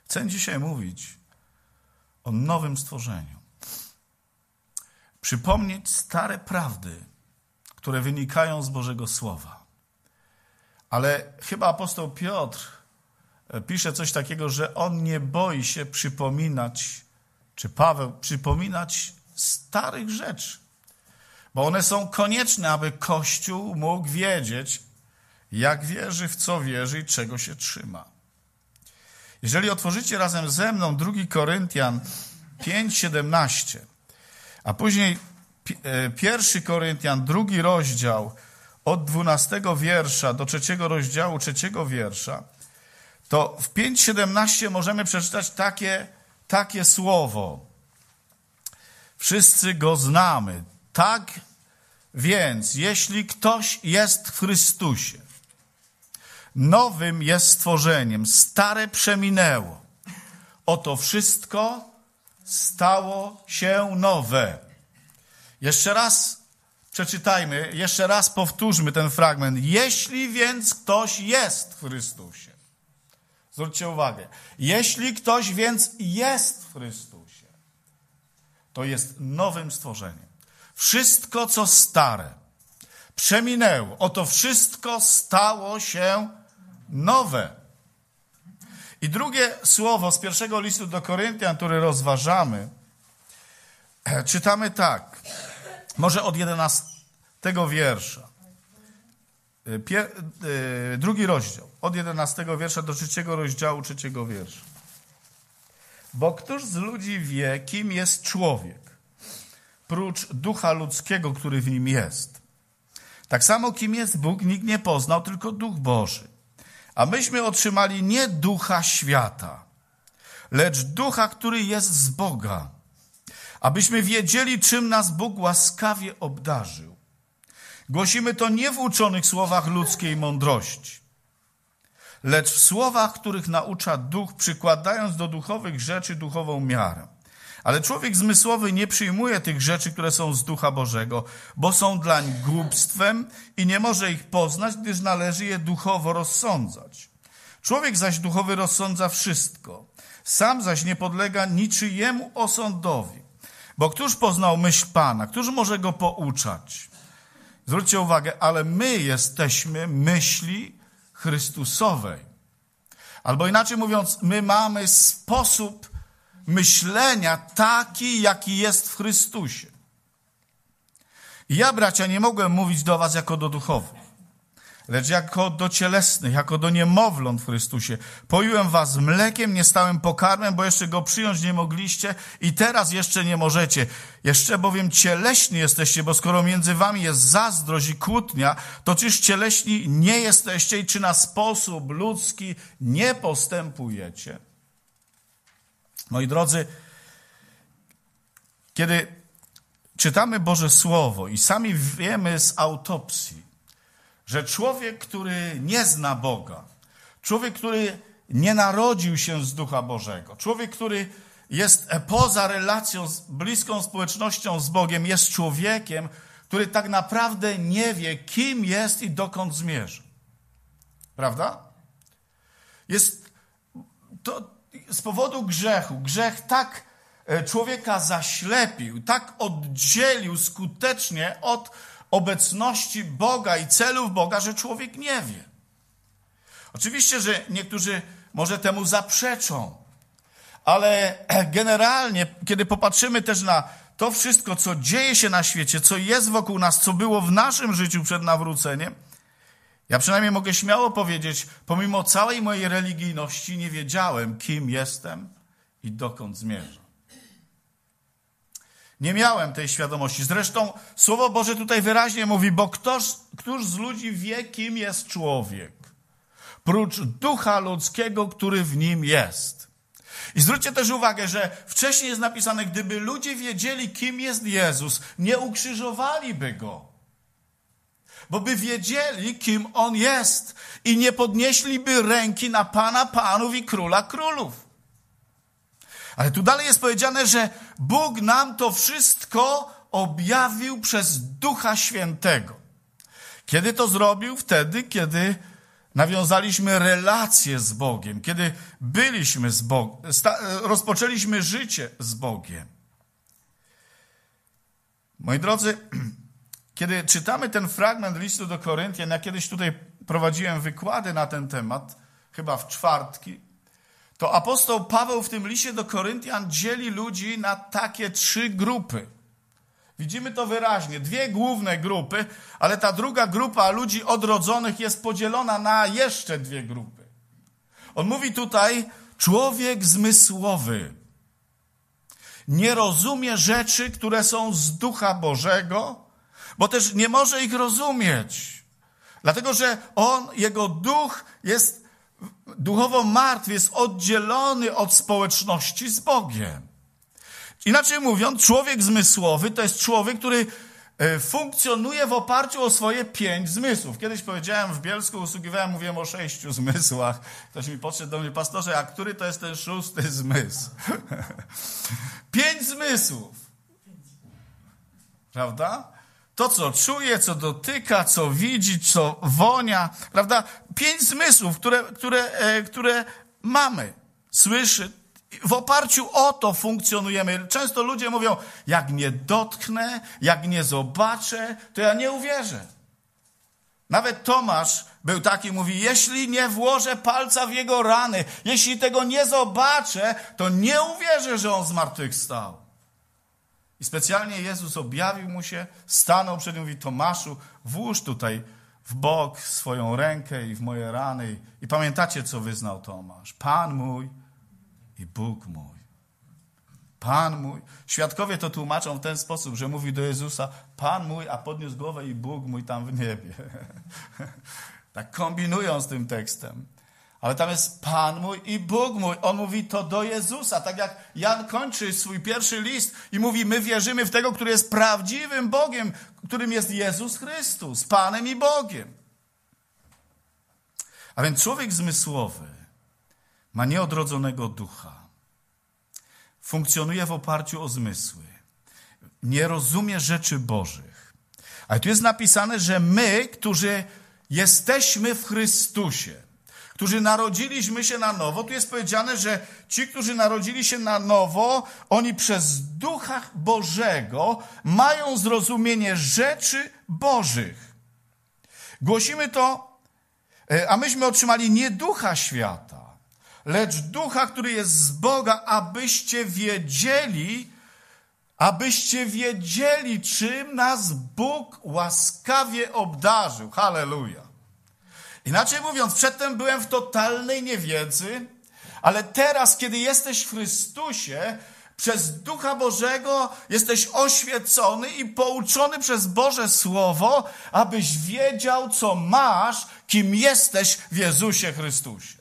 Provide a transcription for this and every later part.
Chcę dzisiaj mówić o nowym stworzeniu. Przypomnieć stare prawdy, które wynikają z Bożego Słowa. Ale chyba apostoł Piotr pisze coś takiego, że on nie boi się przypominać, czy Paweł przypominać starych rzeczy. Bo one są konieczne, aby Kościół mógł wiedzieć, jak wierzy, w co wierzy i czego się trzyma. Jeżeli otworzycie razem ze mną 2 Koryntian 5:17, a później 1 Koryntian, 2 rozdział, od 12 wiersza do 3 rozdziału, 3 wiersza, to w 5:17 możemy przeczytać takie słowo. Wszyscy go znamy. Tak więc, jeśli ktoś jest w Chrystusie, nowym jest stworzeniem, stare przeminęło. Oto wszystko stało się nowe. Jeszcze raz przeczytajmy, jeszcze raz powtórzmy ten fragment. Jeśli więc ktoś jest w Chrystusie. Zwróćcie uwagę. Jeśli ktoś więc jest w Chrystusie, to jest nowym stworzeniem. Wszystko, co stare, przeminęło. Oto wszystko stało się nowe. I drugie słowo z 1 listu do Koryntian, który rozważamy, czytamy tak. Może od 11 wiersza. 2 rozdział. Od 11 wiersza do 3 rozdziału 3 wiersza. Bo któż z ludzi wie, kim jest człowiek, prócz ducha ludzkiego, który w nim jest? Tak samo, kim jest Bóg, nikt nie poznał, tylko Duch Boży. A myśmy otrzymali nie ducha świata, lecz ducha, który jest z Boga, abyśmy wiedzieli, czym nas Bóg łaskawie obdarzył. Głosimy to nie w uczonych słowach ludzkiej mądrości, lecz w słowach, których naucza Duch, przykładając do duchowych rzeczy duchową miarę. Ale człowiek zmysłowy nie przyjmuje tych rzeczy, które są z Ducha Bożego, bo są dlań głupstwem i nie może ich poznać, gdyż należy je duchowo rozsądzać. Człowiek zaś duchowy rozsądza wszystko, sam zaś nie podlega niczyjemu osądowi. Bo któż poznał myśl Pana? Któż może go pouczać? Zwróćcie uwagę, ale my jesteśmy myśli Chrystusowej. Albo inaczej mówiąc, my mamy sposób myślenia taki, jaki jest w Chrystusie. I ja, bracia, nie mogłem mówić do was jako do duchowych, lecz jako do cielesnych, jako do niemowląt w Chrystusie. Poiłem was mlekiem, nie stałym pokarmem, bo jeszcze go przyjąć nie mogliście i teraz jeszcze nie możecie. Jeszcze bowiem cieleśni jesteście, bo skoro między wami jest zazdrość i kłótnia, to czyż cieleśni nie jesteście i czy na sposób ludzki nie postępujecie? Moi drodzy, kiedy czytamy Boże Słowo i sami wiemy z autopsji, że człowiek, który nie zna Boga, człowiek, który nie narodził się z Ducha Bożego, człowiek, który jest poza relacją, bliską społecznością z Bogiem, jest człowiekiem, który tak naprawdę nie wie, kim jest i dokąd zmierza. Prawda? Jest to z powodu grzechu. Grzech tak człowieka zaślepił, tak oddzielił skutecznie od obecności Boga i celów Boga, że człowiek nie wie. Oczywiście, że niektórzy może temu zaprzeczą, ale generalnie, kiedy popatrzymy też na to wszystko, co dzieje się na świecie, co jest wokół nas, co było w naszym życiu przed nawróceniem, ja przynajmniej mogę śmiało powiedzieć, pomimo całej mojej religijności nie wiedziałem, kim jestem i dokąd zmierzam. Nie miałem tej świadomości. Zresztą Słowo Boże tutaj wyraźnie mówi, bo któż z ludzi wie, kim jest człowiek? Prócz ducha ludzkiego, który w nim jest. I zwróćcie też uwagę, że wcześniej jest napisane, gdyby ludzie wiedzieli, kim jest Jezus, nie ukrzyżowaliby Go. Bo by wiedzieli, kim On jest i nie podnieśliby ręki na Pana Panów i Króla Królów. Ale tu dalej jest powiedziane, że Bóg nam to wszystko objawił przez Ducha Świętego. Kiedy to zrobił? Wtedy, kiedy nawiązaliśmy relacje z Bogiem, kiedy byliśmy z Bogiem, rozpoczęliśmy życie z Bogiem. Moi drodzy, kiedy czytamy ten fragment listu do Koryntian, ja kiedyś tutaj prowadziłem wykłady na ten temat, chyba w czwartki, to apostoł Paweł w tym liście do Koryntian dzieli ludzi na takie 3 grupy. Widzimy to wyraźnie. 2 główne grupy, ale ta druga grupa ludzi odrodzonych jest podzielona na jeszcze 2 grupy. On mówi tutaj, człowiek zmysłowy nie rozumie rzeczy, które są z Ducha Bożego, bo też nie może ich rozumieć. Dlatego, że jego duch jest duchowo martwy, jest oddzielony od społeczności z Bogiem. Inaczej mówiąc, człowiek zmysłowy to jest człowiek, który funkcjonuje w oparciu o swoje 5 zmysłów. Kiedyś powiedziałem w Bielsku, usługiwałem, mówiłem o 6 zmysłach. Ktoś mi podszedł do mnie, pastorze, a który to jest ten 6. zmysł? 5 zmysłów. Prawda? To, co czuje, co dotyka, co widzi, co wonia. Prawda? 5 zmysłów, które mamy. Słyszy. W oparciu o to funkcjonujemy. Często ludzie mówią, jak nie dotknę, jak nie zobaczę, to ja nie uwierzę. Nawet Tomasz był taki, mówi, jeśli nie włożę palca w jego rany, jeśli tego nie zobaczę, to nie uwierzę, że on zmartwychwstał. I specjalnie Jezus objawił mu się, stanął przed nim i mówi, Tomaszu, włóż tutaj w bok swoją rękę i w moje rany. I pamiętacie, co wyznał Tomasz? Pan mój i Bóg mój. Pan mój. Świadkowie to tłumaczą w ten sposób, że mówi do Jezusa, Pan mój, a podniósł głowę i Bóg mój tam w niebie. Tak kombinują z tym tekstem. Ale tam jest Pan mój i Bóg mój. On mówi to do Jezusa. Tak jak Jan kończy swój pierwszy list i mówi, my wierzymy w tego, który jest prawdziwym Bogiem, którym jest Jezus Chrystus, Panem i Bogiem. A więc człowiek zmysłowy ma nieodrodzonego ducha. Funkcjonuje w oparciu o zmysły. Nie rozumie rzeczy Bożych. Ale tu jest napisane, że my, którzy jesteśmy w Chrystusie, którzy narodziliśmy się na nowo, tu jest powiedziane, że ci, którzy narodzili się na nowo, oni przez Ducha Bożego mają zrozumienie rzeczy Bożych. Głosimy to, a myśmy otrzymali nie ducha świata, lecz ducha, który jest z Boga, abyście wiedzieli, czym nas Bóg łaskawie obdarzył. Halleluja. Inaczej mówiąc, przedtem byłem w totalnej niewiedzy, ale teraz, kiedy jesteś w Chrystusie, przez Ducha Bożego jesteś oświecony i pouczony przez Boże Słowo, abyś wiedział, co masz, kim jesteś w Jezusie Chrystusie.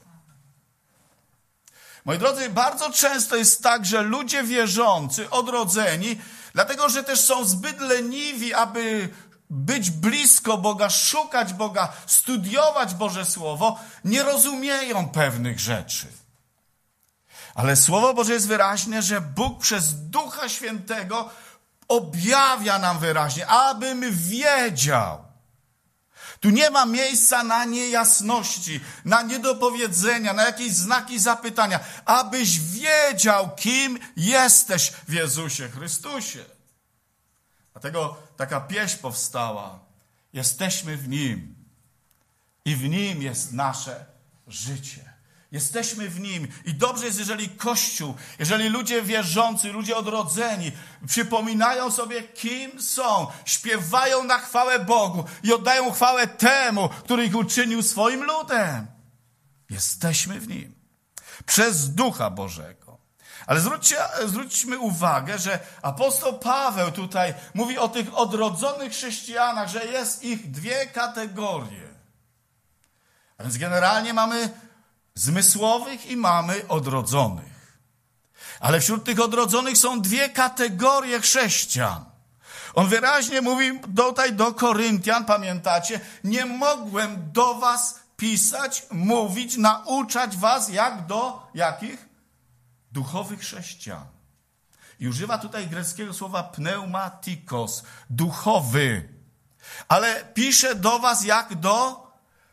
Moi drodzy, bardzo często jest tak, że ludzie wierzący, odrodzeni, dlatego że też są zbyt leniwi, aby być blisko Boga, szukać Boga, studiować Boże Słowo, nie rozumieją pewnych rzeczy. Ale Słowo Boże jest wyraźne, że Bóg przez Ducha Świętego objawia nam wyraźnie, abym wiedział. Tu nie ma miejsca na niejasności, na niedopowiedzenia, na jakieś znaki zapytania. Abyś wiedział, kim jesteś w Jezusie Chrystusie. Dlatego taka pieśń powstała. Jesteśmy w Nim i w Nim jest nasze życie. Jesteśmy w Nim i dobrze jest, jeżeli Kościół, jeżeli ludzie wierzący, ludzie odrodzeni przypominają sobie, kim są, śpiewają na chwałę Bogu i oddają chwałę temu, który ich uczynił swoim ludem. Jesteśmy w Nim przez Ducha Bożego. Ale zwróćmy uwagę, że apostoł Paweł tutaj mówi o tych odrodzonych chrześcijanach, że jest ich 2 kategorie. A więc generalnie mamy zmysłowych i mamy odrodzonych. Ale wśród tych odrodzonych są 2 kategorie chrześcijan. On wyraźnie mówi tutaj do Koryntian, pamiętacie, nie mogłem do was pisać, mówić, nauczać was jak do jakich? Duchowych chrześcijan. I używa tutaj greckiego słowa pneumatikos, duchowy. Ale pisze do was jak do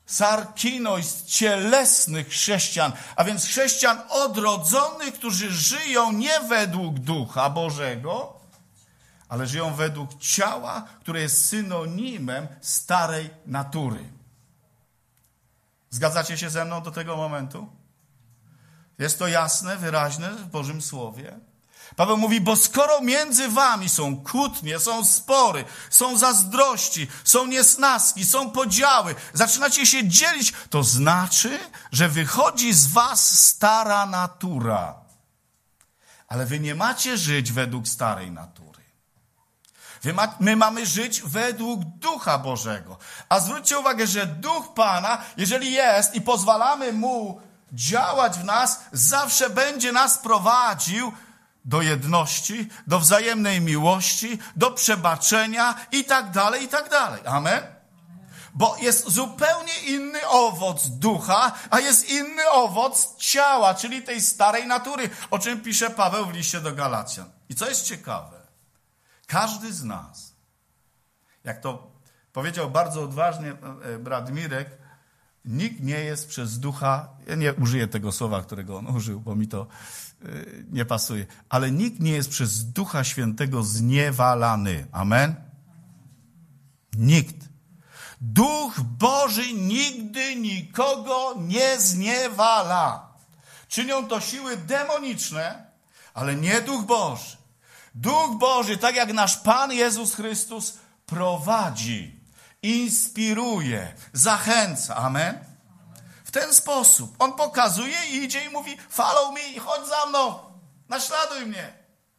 sarkinois, cielesnych chrześcijan, a więc chrześcijan odrodzonych, którzy żyją nie według Ducha Bożego, ale żyją według ciała, które jest synonimem starej natury. Zgadzacie się ze mną do tego momentu? Jest to jasne, wyraźne w Bożym Słowie. Paweł mówi, bo skoro między wami są kłótnie, są spory, są zazdrości, są niesnaski, są podziały, zaczynacie się dzielić, to znaczy, że wychodzi z was stara natura. Ale wy nie macie żyć według starej natury. My mamy żyć według Ducha Bożego. A zwróćcie uwagę, że Duch Pana, jeżeli jest i pozwalamy Mu działać w nas, zawsze będzie nas prowadził do jedności, do wzajemnej miłości, do przebaczenia i tak dalej, i tak dalej. Amen? Bo jest zupełnie inny owoc ducha, a jest inny owoc ciała, czyli tej starej natury, o czym pisze Paweł w liście do Galacjan. I co jest ciekawe, każdy z nas, jak to powiedział bardzo odważnie brat Mirek, nikt nie jest przez ducha, ja nie użyję tego słowa, którego on użył, bo mi to nie pasuje, ale nikt nie jest przez Ducha Świętego zniewalany. Amen? Nikt. Duch Boży nigdy nikogo nie zniewala. Czynią to siły demoniczne, ale nie Duch Boży. Duch Boży, tak jak nasz Pan Jezus Chrystus, prowadzi, inspiruje, zachęca. Amen? W ten sposób. On pokazuje i idzie i mówi, follow me, chodź za mną, naśladuj mnie.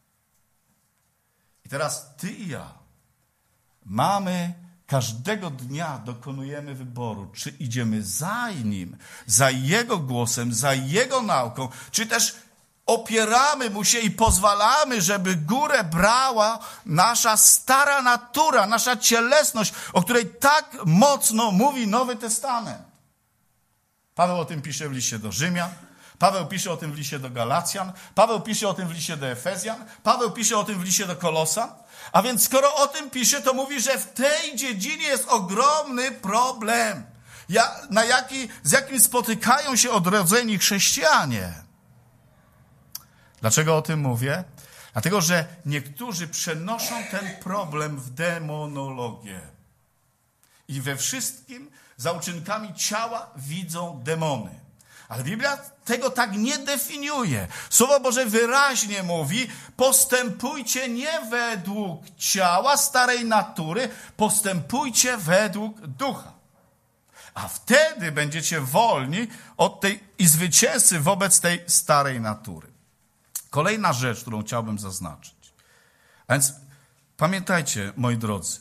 I teraz ty i ja każdego dnia dokonujemy wyboru, czy idziemy za Nim, za Jego głosem, za Jego nauką, czy też opieramy Mu się i pozwalamy, żeby górę brała nasza stara natura, nasza cielesność, o której tak mocno mówi Nowy Testament. Paweł o tym pisze w liście do Rzymian, Paweł pisze o tym w liście do Galacjan, Paweł pisze o tym w liście do Efezjan, Paweł pisze o tym w liście do Kolosan. A więc skoro o tym pisze, to mówi, że w tej dziedzinie jest ogromny problem, z jakim spotykają się odrodzeni chrześcijanie. Dlaczego o tym mówię? Dlatego, że niektórzy przenoszą ten problem w demonologię. I we wszystkim za uczynkami ciała widzą demony. Ale Biblia tego tak nie definiuje. Słowo Boże wyraźnie mówi, postępujcie nie według ciała, starej natury, postępujcie według ducha. A wtedy będziecie wolni od tej i zwycięzcy wobec tej starej natury. Kolejna rzecz, którą chciałbym zaznaczyć. A więc pamiętajcie, moi drodzy,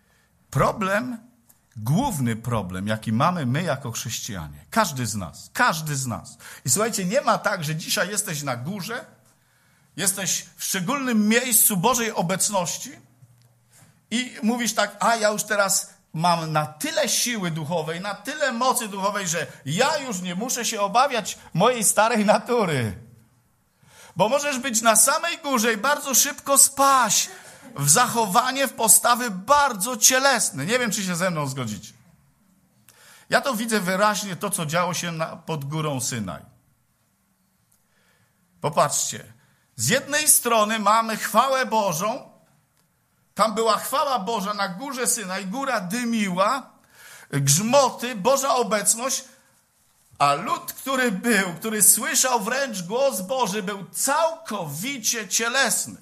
główny problem, jaki mamy my jako chrześcijanie, każdy z nas. I słuchajcie, nie ma tak, że dzisiaj jesteś na górze, jesteś w szczególnym miejscu Bożej obecności i mówisz tak, ja już teraz mam na tyle siły duchowej, na tyle mocy duchowej, że ja już nie muszę się obawiać mojej starej natury. Bo możesz być na samej górze i bardzo szybko spaść w zachowanie, w postawy bardzo cielesne. Nie wiem, czy się ze mną zgodzicie. Ja to widzę wyraźnie, to co działo się pod górą Synaj. Popatrzcie. Z jednej strony mamy chwałę Bożą. Tam była chwała Boża na górze Synaj. Góra dymiła, grzmoty, Boża obecność. A lud, który słyszał wręcz głos Boży, był całkowicie cielesny.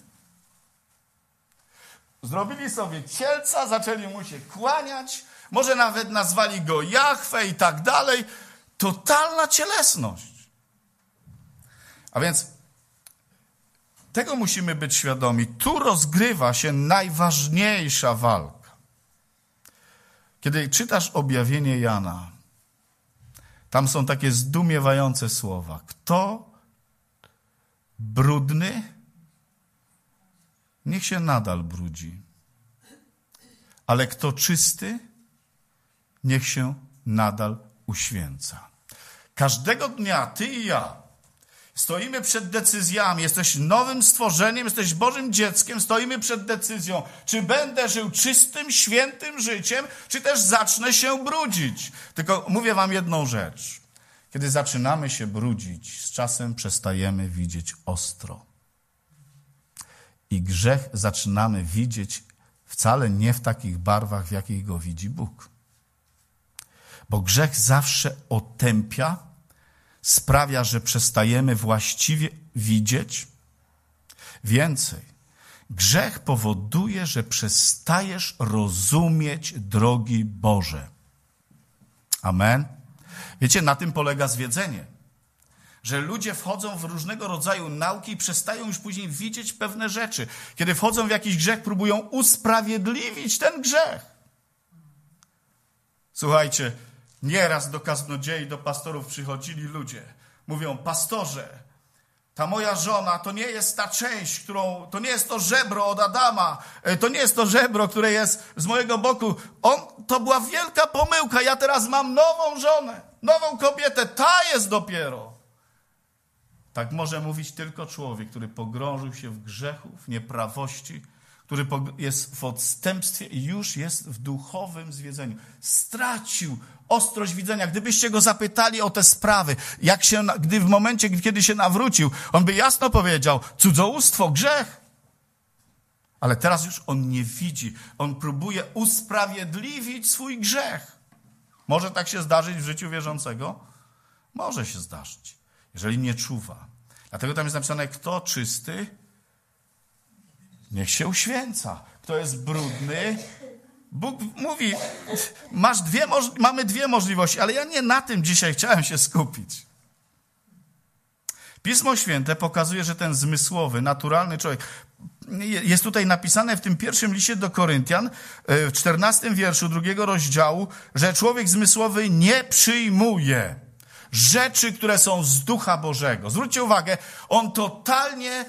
Zrobili sobie cielca, zaczęli mu się kłaniać, może nawet nazwali go Jahwe i tak dalej. Totalna cielesność. A więc tego musimy być świadomi. Tu rozgrywa się najważniejsza walka. Kiedy czytasz objawienie Jana, tam są takie zdumiewające słowa. Kto brudny, niech się nadal brudzi. Ale kto czysty, niech się nadal uświęca. Każdego dnia ty i ja Stoimy przed decyzjami. Jesteś nowym stworzeniem, jesteś Bożym dzieckiem. Stoimy przed decyzją, czy będę żył czystym, świętym życiem, czy też zacznę się brudzić. Tylko mówię wam jedną rzecz. Kiedy zaczynamy się brudzić, z czasem przestajemy widzieć ostro. I grzech zaczynamy widzieć wcale nie w takich barwach, w jakich go widzi Bóg. Bo grzech zawsze otępia, sprawia, że przestajemy właściwie widzieć. Więcej, grzech powoduje, że przestajesz rozumieć drogi Boże. Amen. Wiecie, na tym polega zwiedzenie. Że ludzie wchodzą w różnego rodzaju nauki i przestają już później widzieć pewne rzeczy. Kiedy wchodzą w jakiś grzech, próbują usprawiedliwić ten grzech. Słuchajcie, nieraz do kaznodziei, do pastorów przychodzili ludzie. Mówią, pastorze, ta moja żona to nie jest ta część, to nie jest to żebro od Adama, to nie jest to żebro, które jest z mojego boku. To była wielka pomyłka, ja teraz mam nową żonę, nową kobietę, ta jest dopiero. Tak może mówić tylko człowiek, który pogrążył się w grzechu, w nieprawości, który jest w odstępstwie i już jest w duchowym zwiedzeniu. Stracił ostrość widzenia. Gdybyście go zapytali o te sprawy, gdy w momencie, kiedy się nawrócił, on by jasno powiedział, cudzołóstwo, grzech. Ale teraz już on nie widzi. On próbuje usprawiedliwić swój grzech. Może tak się zdarzyć w życiu wierzącego? Może się zdarzyć, jeżeli nie czuwa. Dlatego tam jest napisane, kto czysty, niech się uświęca. Kto jest brudny, Bóg mówi, mamy dwie możliwości, ale ja nie na tym dzisiaj chciałem się skupić. Pismo Święte pokazuje, że ten zmysłowy, naturalny człowiek, jest tutaj napisane w tym pierwszym liście do Koryntian, w 14 wierszu 2 rozdziału, że człowiek zmysłowy nie przyjmuje rzeczy, które są z Ducha Bożego. Zwróćcie uwagę, on totalnie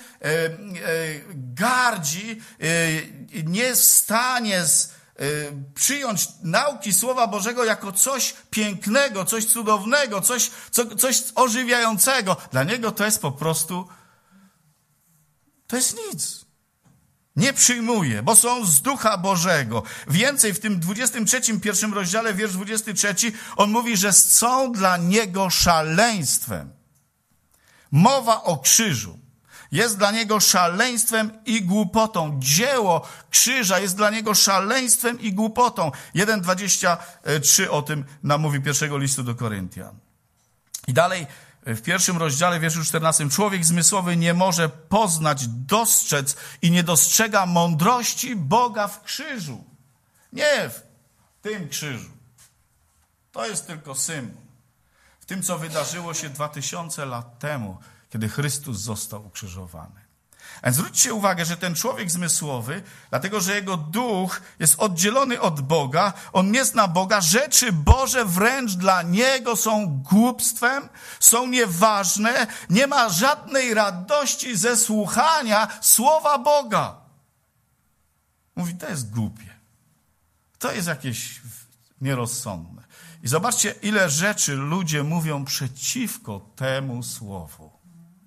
gardzi, nie jest w stanie przyjąć nauki Słowa Bożego jako coś pięknego, coś cudownego, coś ożywiającego. Dla niego to jest po prostu, to jest nic. Nie przyjmuje, bo są z Ducha Bożego. Więcej, w tym 23 pierwszym rozdziale, wiersz 23, on mówi, że są dla niego szaleństwem. Mowa o krzyżu jest dla niego szaleństwem i głupotą. Dzieło krzyża jest dla niego szaleństwem i głupotą. 1,23 o tym nam mówi pierwszego listu do Koryntian. I dalej w pierwszym rozdziale, wierszu 14, człowiek zmysłowy nie może poznać, dostrzec i nie dostrzega mądrości Boga w krzyżu. Nie w tym krzyżu. To jest tylko symbol. W tym, co wydarzyło się 2000 lat temu, kiedy Chrystus został ukrzyżowany. A więc zwróćcie uwagę, że ten człowiek zmysłowy, dlatego że jego duch jest oddzielony od Boga, on nie zna Boga, rzeczy Boże wręcz dla niego są głupstwem, są nieważne, nie ma żadnej radości ze słuchania słowa Boga. Mówi, to jest głupie. To jest jakieś nierozsądne. I zobaczcie, ile rzeczy ludzie mówią przeciwko temu słowu.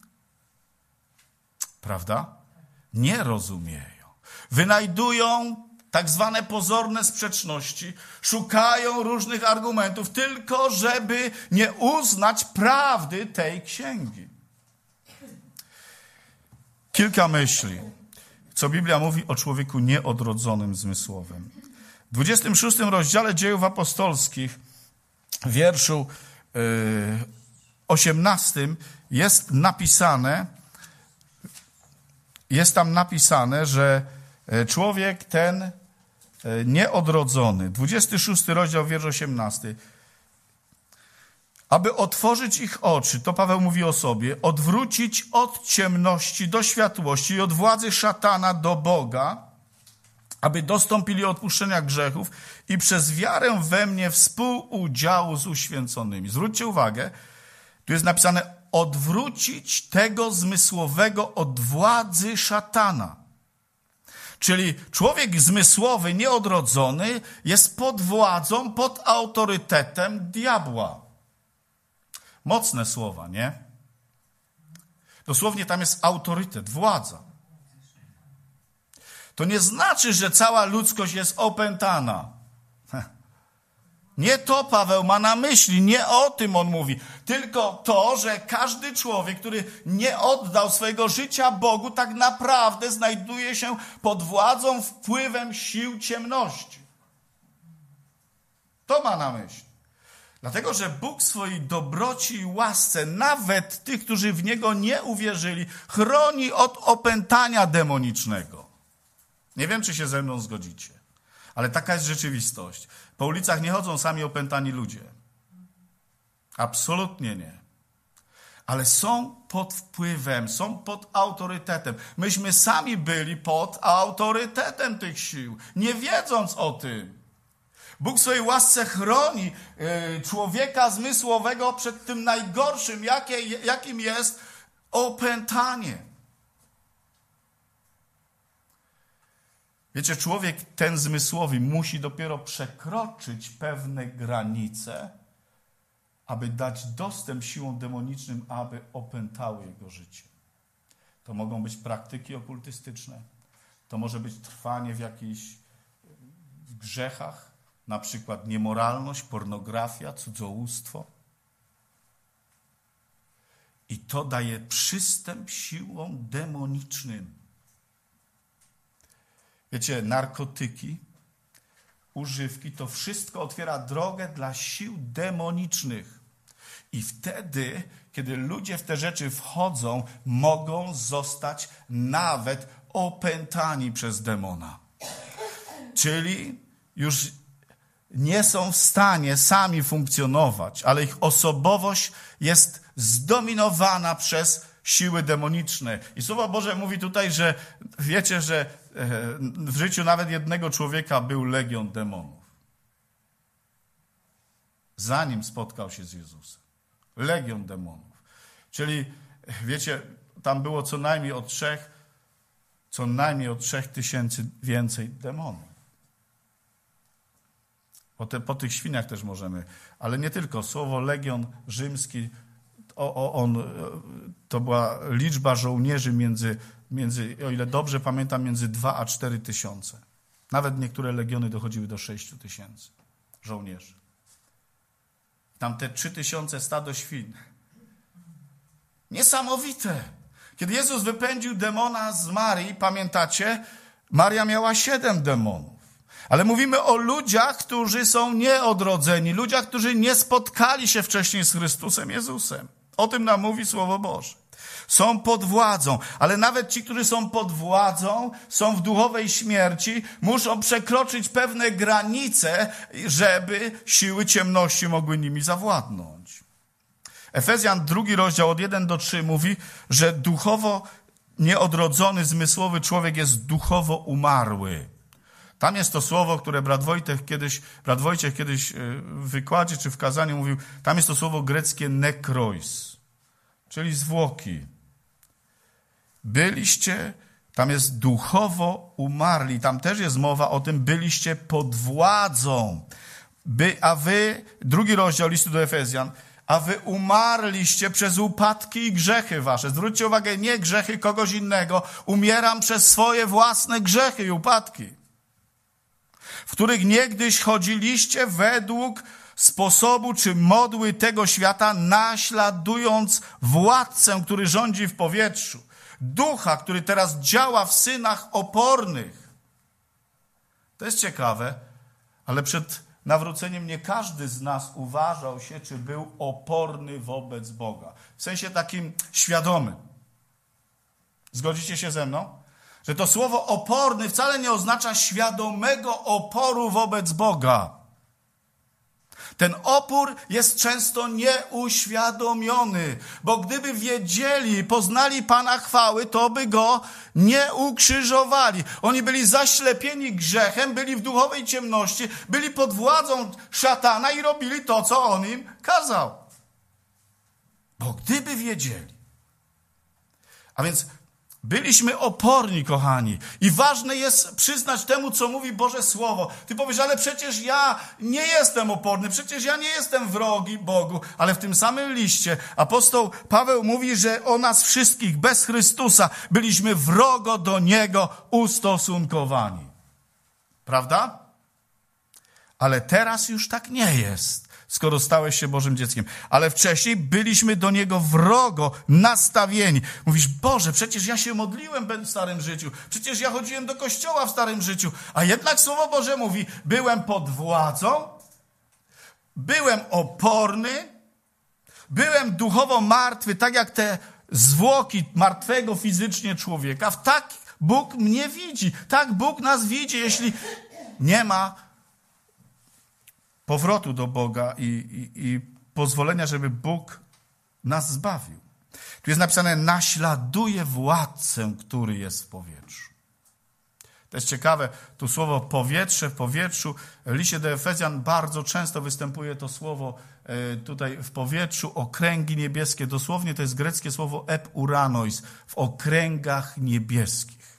Prawda? Nie rozumieją. Wynajdują tak zwane pozorne sprzeczności, szukają różnych argumentów, tylko żeby nie uznać prawdy tej księgi. Kilka myśli, co Biblia mówi o człowieku nieodrodzonym zmysłowym. W 26 rozdziale Dziejów Apostolskich, w wierszu 18 jest tam napisane, że człowiek ten nieodrodzony, 26 rozdział, wiersz 18, aby otworzyć ich oczy, to Paweł mówi o sobie, odwrócić od ciemności do światłości i od władzy szatana do Boga, aby dostąpili odpuszczenia grzechów i przez wiarę we mnie współudziału z uświęconymi. Zwróćcie uwagę, tu jest napisane odwrócić tego zmysłowego od władzy szatana. Czyli człowiek zmysłowy, nieodrodzony jest pod władzą, pod autorytetem diabła. Mocne słowa, nie? Dosłownie tam jest autorytet, władza. To nie znaczy, że cała ludzkość jest opętana. Nie to Paweł ma na myśli, nie o tym on mówi. Tylko to, że każdy człowiek, który nie oddał swojego życia Bogu, tak naprawdę znajduje się pod władzą, wpływem sił ciemności. To ma na myśli. Dlatego, że Bóg w swojej dobroci i łasce nawet tych, którzy w Niego nie uwierzyli, chroni od opętania demonicznego. Nie wiem, czy się ze mną zgodzicie, ale taka jest rzeczywistość. Po ulicach nie chodzą sami opętani ludzie. Absolutnie nie. Ale są pod wpływem, są pod autorytetem. Myśmy sami byli pod autorytetem tych sił, nie wiedząc o tym. Bóg w swojej łasce chroni człowieka zmysłowego przed tym najgorszym, jakim jest opętanie. Wiecie, człowiek ten zmysłowy musi dopiero przekroczyć pewne granice, aby dać dostęp siłom demonicznym, aby opętały jego życie. To mogą być praktyki okultystyczne, to może być trwanie w jakichś grzechach, na przykład niemoralność, pornografia, cudzołóstwo. I to daje przystęp siłom demonicznym. Wiecie, narkotyki, używki, to wszystko otwiera drogę dla sił demonicznych. I wtedy, kiedy ludzie w te rzeczy wchodzą, mogą zostać nawet opętani przez demona. Czyli już nie są w stanie sami funkcjonować, ale ich osobowość jest zdominowana przez siły demoniczne. I Słowo Boże mówi tutaj, że wiecie, że w życiu nawet jednego człowieka był legion demonów. Zanim spotkał się z Jezusem. Legion demonów. Czyli, wiecie, tam było co najmniej od 3000 więcej demonów. Po tych świniach też możemy, ale nie tylko. Słowo legion rzymski, to była liczba żołnierzy między, o ile dobrze pamiętam, między 2 a 4 tysiące. Nawet niektóre legiony dochodziły do 6 tysięcy żołnierzy. Tam te 3000 stado świn. Niesamowite. Kiedy Jezus wypędził demona z Marii, pamiętacie? Maria miała 7 demonów. Ale mówimy o ludziach, którzy są nieodrodzeni, ludziach, którzy nie spotkali się wcześniej z Chrystusem Jezusem. O tym nam mówi Słowo Boże. Są pod władzą, ale nawet ci, którzy są pod władzą, są w duchowej śmierci, muszą przekroczyć pewne granice, żeby siły ciemności mogły nimi zawładnąć. Efezjan 2 rozdział od 1 do 3 mówi, że duchowo nieodrodzony, zmysłowy człowiek jest duchowo umarły. Tam jest to słowo, które brat Wojciech kiedyś w wykładzie czy w kazaniu mówił, tam jest to słowo greckie nekrois, czyli zwłoki. Byliście, tam jest duchowo umarli, tam też jest mowa o tym, byliście pod władzą. A wy, 2 rozdział listu do Efezjan, a wy umarliście przez upadki i grzechy wasze. Zwróćcie uwagę, nie grzechy kogoś innego, umieram przez swoje własne grzechy i upadki, w których niegdyś chodziliście według sposobu czy modły tego świata, naśladując władcę, który rządzi w powietrzu. Ducha, który teraz działa w synach opornych. To jest ciekawe, ale przed nawróceniem nie każdy z nas uważał się, czy był oporny wobec Boga. W sensie takim świadomym. Zgodzicie się ze mną? Że to słowo oporny wcale nie oznacza świadomego oporu wobec Boga. Ten opór jest często nieuświadomiony, bo gdyby wiedzieli, poznali Pana chwały, to by Go nie ukrzyżowali. Oni byli zaślepieni grzechem, byli w duchowej ciemności, byli pod władzą szatana i robili to, co On im kazał. Bo gdyby wiedzieli. A więc Byliśmy oporni, kochani. I ważne jest przyznać temu, co mówi Boże Słowo. Ty powiesz, ale przecież ja nie jestem oporny, przecież ja nie jestem wrogi Bogu. Ale w tym samym liście apostoł Paweł mówi, że o nas wszystkich bez Chrystusa byliśmy wrogo do Niego ustosunkowani. Prawda? Ale teraz już tak nie jest, skoro stałeś się Bożym dzieckiem. Ale wcześniej byliśmy do Niego wrogo nastawieni. Mówisz, Boże, przecież ja się modliłem w starym życiu. Przecież ja chodziłem do kościoła w starym życiu. A jednak Słowo Boże mówi, byłem pod władzą, byłem oporny, byłem duchowo martwy, tak jak te zwłoki martwego fizycznie człowieka. Tak Bóg mnie widzi. Tak Bóg nas widzi, jeśli nie ma powrotu do Boga i pozwolenia, żeby Bóg nas zbawił. Tu jest napisane, naśladuje władcę, który jest w powietrzu. To jest ciekawe, tu słowo powietrze, w powietrzu. W liście do Efezjan bardzo często występuje to słowo tutaj w powietrzu, okręgi niebieskie. Dosłownie to jest greckie słowo epuranois, w okręgach niebieskich.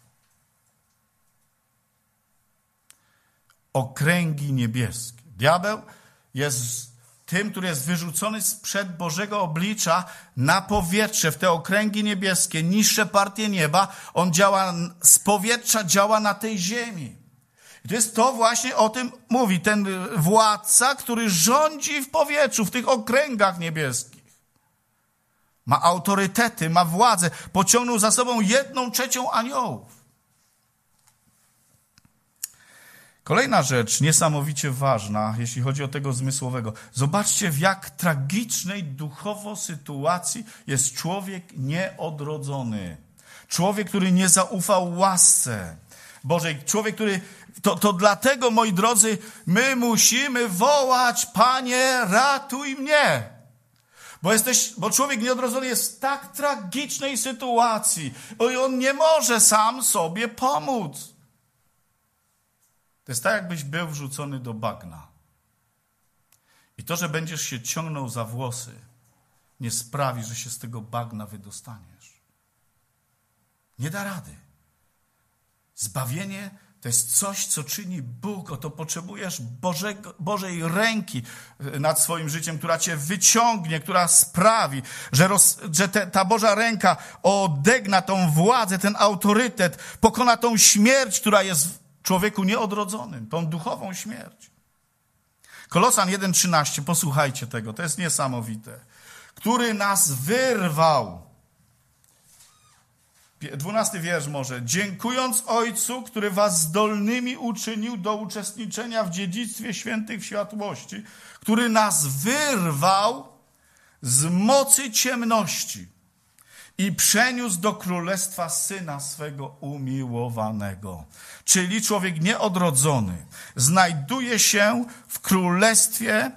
Okręgi niebieskie. Diabeł jest tym, który jest wyrzucony sprzed Bożego oblicza na powietrze, w te okręgi niebieskie, niższe partie nieba. On działa z powietrza, działa na tej ziemi. I to jest to właśnie, o tym mówi ten władca, który rządzi w powietrzu, w tych okręgach niebieskich. Ma autorytety, ma władzę. Pociągnął za sobą 1/3 aniołów. Kolejna rzecz, niesamowicie ważna, jeśli chodzi o tego zmysłowego. Zobaczcie, w jak tragicznej duchowo sytuacji jest człowiek nieodrodzony. Człowiek, który nie zaufał łasce Bożej. Człowiek, który... To dlatego, moi drodzy, my musimy wołać, Panie, ratuj mnie. Bo człowiek nieodrodzony jest w tak tragicznej sytuacji. On nie może sam sobie pomóc. To jest tak, jakbyś był wrzucony do bagna. I to, że będziesz się ciągnął za włosy, nie sprawi, że się z tego bagna wydostaniesz. Nie da rady. Zbawienie to jest coś, co czyni Bóg. Oto potrzebujesz Bożej ręki nad swoim życiem, która cię wyciągnie, która sprawi, że ta Boża ręka odegna tą władzę, ten autorytet, pokona tą śmierć, która jest w człowieku nieodrodzonym, tą duchową śmierć. Kolosan 1:13, posłuchajcie tego, to jest niesamowite. Który nas wyrwał. 12 wiersz może. Dziękując Ojcu, który was zdolnymi uczynił do uczestniczenia w dziedzictwie świętych w światłości, który nas wyrwał z mocy ciemności i przeniósł do królestwa Syna swego umiłowanego. Czyli człowiek nieodrodzony znajduje się w królestwie...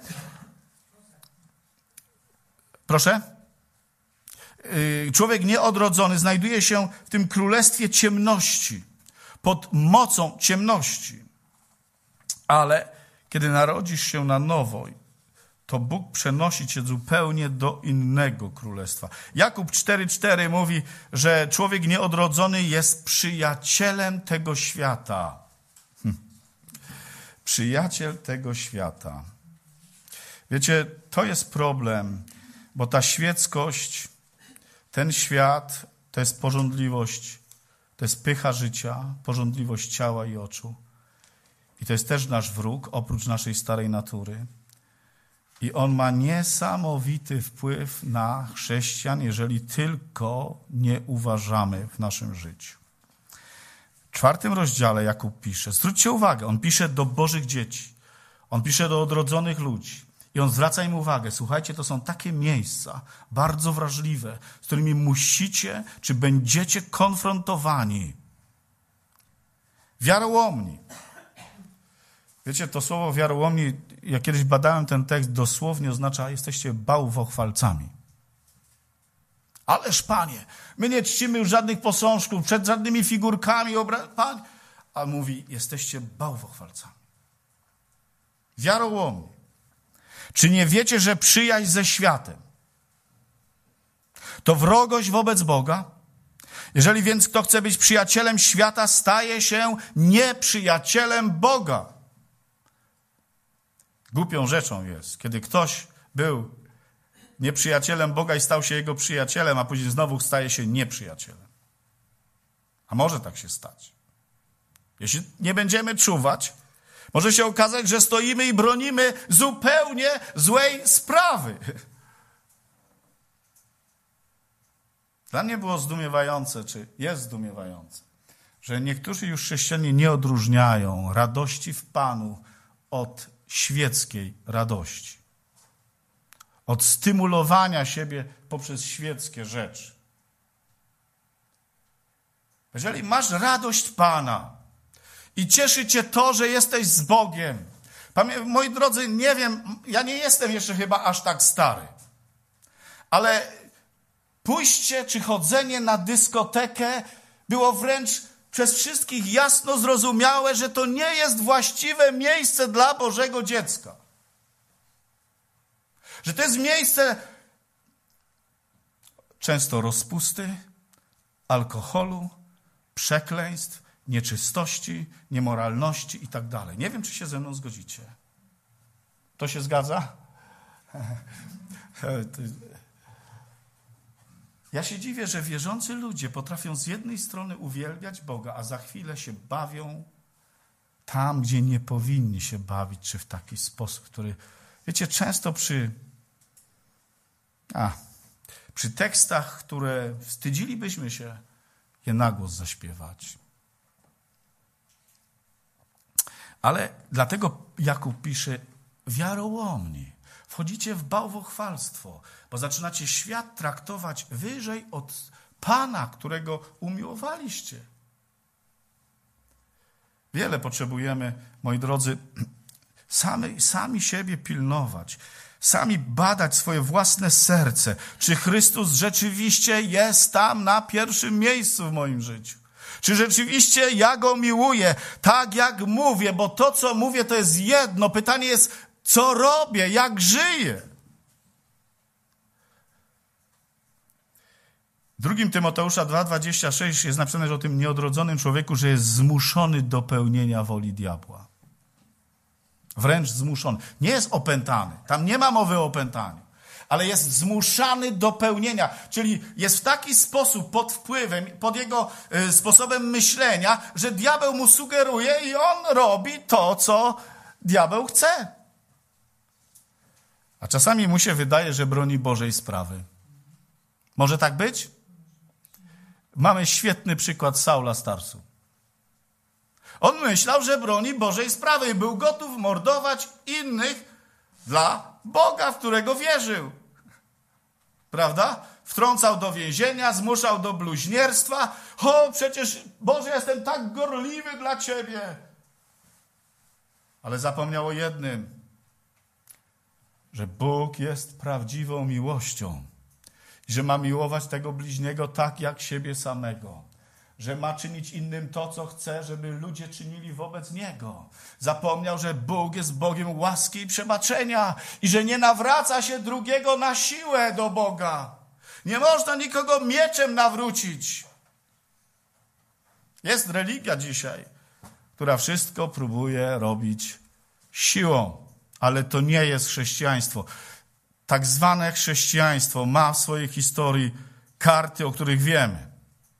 Proszę? Człowiek nieodrodzony znajduje się w tym królestwie ciemności, pod mocą ciemności. Ale kiedy narodzisz się na nowo, to Bóg przenosi cię zupełnie do innego królestwa. Jakub 4:4 mówi, że człowiek nieodrodzony jest przyjacielem tego świata. Przyjaciel tego świata. Wiecie, to jest problem, bo ta świeckość, ten świat, to jest pożądliwość, to jest pycha życia, pożądliwość ciała i oczu. I to jest też nasz wróg, oprócz naszej starej natury. I on ma niesamowity wpływ na chrześcijan, jeżeli tylko nie uważamy w naszym życiu. W 4 rozdziale Jakub pisze, zwróćcie uwagę, on pisze do Bożych dzieci, on pisze do odrodzonych ludzi i on zwraca im uwagę, słuchajcie, to są takie miejsca bardzo wrażliwe, z którymi musicie, czy będziecie konfrontowani. Wiarołomni. Wiecie, to słowo wiarołomni, ja kiedyś badałem ten tekst, dosłownie oznacza, jesteście bałwochwalcami. Ależ Panie, my nie czcimy już żadnych posążków, przed żadnymi figurkami, Panie. A mówi, jesteście bałwochwalcami. Wiarołomni. Czy nie wiecie, że przyjaźń ze światem to wrogość wobec Boga? Jeżeli więc kto chce być przyjacielem świata, staje się nieprzyjacielem Boga. Głupią rzeczą jest, kiedy ktoś był nieprzyjacielem Boga i stał się jego przyjacielem, a później znowu staje się nieprzyjacielem. A może tak się stać. Jeśli nie będziemy czuwać, może się okazać, że stoimy i bronimy zupełnie złej sprawy. Dla mnie było zdumiewające, czy jest zdumiewające, że niektórzy już chrześcijanie nie odróżniają radości w Panu od świeckiej radości. Od stymulowania siebie poprzez świeckie rzeczy. Jeżeli masz radość Pana i cieszy cię to, że jesteś z Bogiem. Moi drodzy, nie wiem, ja nie jestem jeszcze chyba aż tak stary, ale pójście czy chodzenie na dyskotekę było wręcz przez wszystkich jasno zrozumiałe, że to nie jest właściwe miejsce dla Bożego dziecka. Że to jest miejsce często rozpusty, alkoholu, przekleństw, nieczystości, niemoralności i tak dalej. Nie wiem, czy się ze mną zgodzicie. To się zgadza? Ja się dziwię, że wierzący ludzie potrafią z jednej strony uwielbiać Boga, a za chwilę się bawią tam, gdzie nie powinni się bawić, czy w taki sposób, który... Wiecie, często przy tekstach, które wstydzilibyśmy się je na głos zaśpiewać. Ale dlatego Jakub pisze, wiarołomni, wchodzicie w bałwochwalstwo, bo zaczynacie świat traktować wyżej od Pana, którego umiłowaliście. Wiele potrzebujemy, moi drodzy, sami siebie pilnować, sami badać swoje własne serce, czy Chrystus rzeczywiście jest tam na pierwszym miejscu w moim życiu. Czy rzeczywiście ja Go miłuję, tak jak mówię, bo to, co mówię, to jest jedno. Pytanie jest, co robię, jak żyję. W 2 Tymoteusza 2,26 jest napisane, że o tym nieodrodzonym człowieku, że jest zmuszony do pełnienia woli diabła. Wręcz zmuszony. Nie jest opętany. Tam nie ma mowy o opętaniu. Ale jest zmuszany do pełnienia. Czyli jest w taki sposób pod wpływem, pod jego sposobem myślenia, że diabeł mu sugeruje i on robi to, co diabeł chce. A czasami mu się wydaje, że broni Bożej sprawy. Może tak być? Mamy świetny przykład Saula z Tarsu. On myślał, że broni Bożej sprawy i był gotów mordować innych dla Boga, w którego wierzył. Prawda? Wtrącał do więzienia, zmuszał do bluźnierstwa. O, przecież Boże, jestem tak gorliwy dla Ciebie. Ale zapomniał o jednym, że Bóg jest prawdziwą miłością. Że ma miłować tego bliźniego tak jak siebie samego. Że ma czynić innym to, co chce, żeby ludzie czynili wobec Niego. Zapomniał, że Bóg jest Bogiem łaski i przebaczenia i że nie nawraca się drugiego na siłę do Boga. Nie można nikogo mieczem nawrócić. Jest religia dzisiaj, która wszystko próbuje robić siłą, ale to nie jest chrześcijaństwo. Tak zwane chrześcijaństwo ma w swojej historii karty, o których wiemy.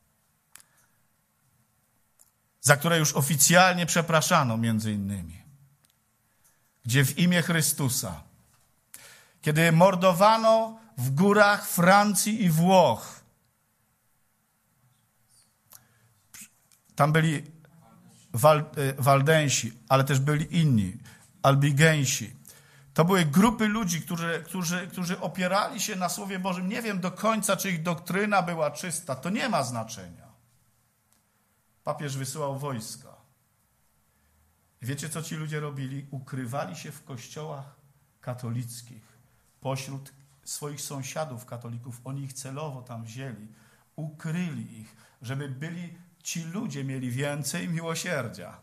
Za które już oficjalnie przepraszano między innymi. Gdzie w imię Chrystusa, kiedy mordowano w górach Francji i Włoch, tam byli Waldensi, ale też byli inni, Albigensi. To były grupy ludzi, którzy opierali się na Słowie Bożym. Nie wiem do końca, czy ich doktryna była czysta. To nie ma znaczenia. Papież wysyłał wojska. Wiecie, co ci ludzie robili? Ukrywali się w kościołach katolickich. Pośród swoich sąsiadów katolików. Oni ich celowo tam wzięli. Ukryli ich, żeby ci ludzie mieli więcej miłosierdzia.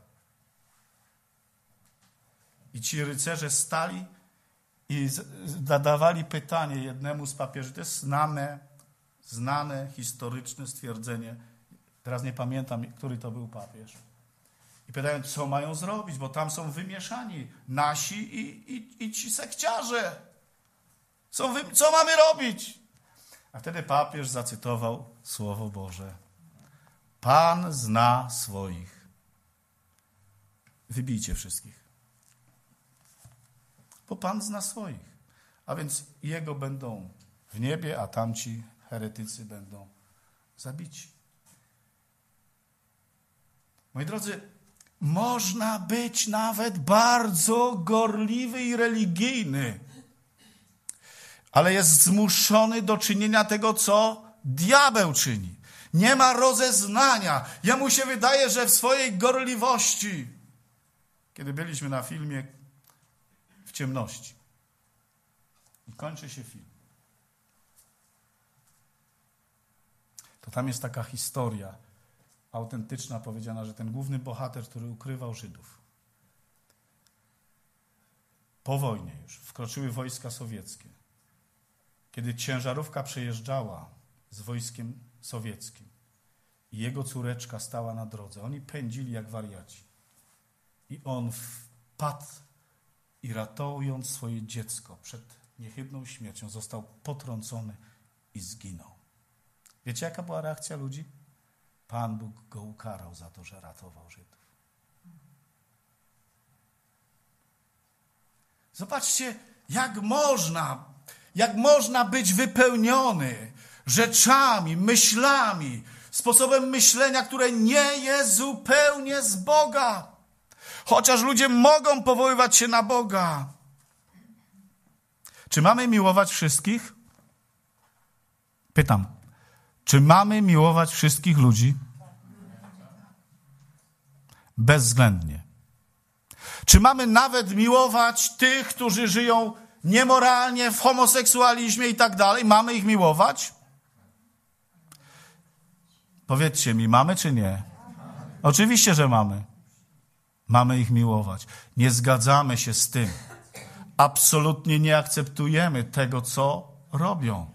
I ci rycerze stali i zadawali pytanie jednemu z papieży. To jest znane historyczne stwierdzenie. Teraz nie pamiętam, który to był papież. I pytają, co mają zrobić, bo tam są wymieszani nasi i ci sekciarze. Co mamy robić? A wtedy papież zacytował Słowo Boże. Pan zna swoich. Wybijcie wszystkich. Bo Pan zna swoich. A więc Jego będą w niebie, a tamci heretycy będą zabici. Moi drodzy, można być nawet bardzo gorliwy i religijny, ale jest zmuszony do czynienia tego, co diabeł czyni. Nie ma rozeznania. Jemu się wydaje, że w swojej gorliwości, kiedy byliśmy na filmie W ciemności, i kończy się film, to tam jest taka historia autentyczna, powiedziana, że ten główny bohater, który ukrywał Żydów, po wojnie już wkroczyły wojska sowieckie. Kiedy ciężarówka przejeżdżała z wojskiem sowieckim i jego córeczka stała na drodze, oni pędzili jak wariaci. I on wpadł i ratując swoje dziecko przed niechybną śmiercią, został potrącony i zginął. Wiecie, jaka była reakcja ludzi? Pan Bóg go ukarał za to, że ratował Żydów. Zobaczcie, jak można być wypełniony rzeczami, myślami, sposobem myślenia, które nie jest zupełnie z Boga. Chociaż ludzie mogą powoływać się na Boga. Czy mamy miłować wszystkich? Pytam. Czy mamy miłować wszystkich ludzi? Bezwzględnie. Czy mamy nawet miłować tych, którzy żyją niemoralnie, w homoseksualizmie i tak dalej? Mamy ich miłować? Powiedzcie mi, mamy czy nie? Oczywiście, że mamy. Mamy ich miłować. Nie zgadzamy się z tym. Absolutnie nie akceptujemy tego, co robią.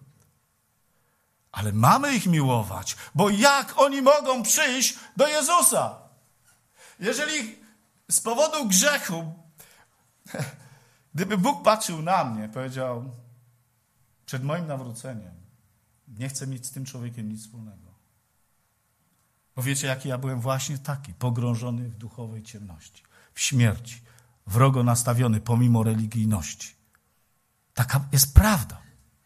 Ale mamy ich miłować, bo jak oni mogą przyjść do Jezusa? Jeżeli z powodu grzechu, gdyby Bóg patrzył na mnie, powiedział, przed moim nawróceniem, nie chcę mieć z tym człowiekiem nic wspólnego. Bo wiecie, jaki ja byłem właśnie taki, pogrążony w duchowej ciemności, w śmierci, wrogo nastawiony pomimo religijności. Taka jest prawda.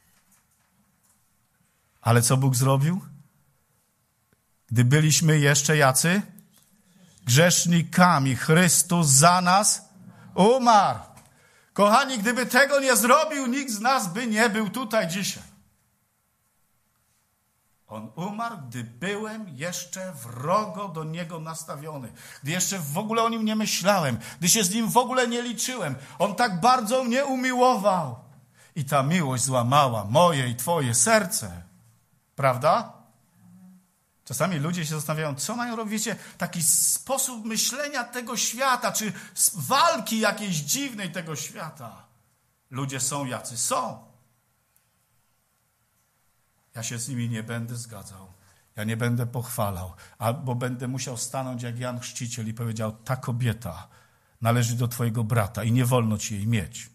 Ale co Bóg zrobił? Gdy byliśmy jeszcze jacy? Grzesznikami, Chrystus za nas umarł. Kochani, gdyby tego nie zrobił, nikt z nas by nie był tutaj dzisiaj. On umarł, gdy byłem jeszcze wrogo do Niego nastawiony. Gdy jeszcze w ogóle o Nim nie myślałem. Gdy się z Nim w ogóle nie liczyłem. On tak bardzo mnie umiłował. I ta miłość złamała moje i Twoje serce. Prawda? Czasami ludzie się zastanawiają, co mają robić. Wiecie, taki sposób myślenia tego świata, czy walki jakiejś dziwnej tego świata. Ludzie są jacy są. Ja się z nimi nie będę zgadzał. Ja nie będę pochwalał. Albo będę musiał stanąć jak Jan Chrzciciel i powiedział, ta kobieta należy do twojego brata i nie wolno ci jej mieć.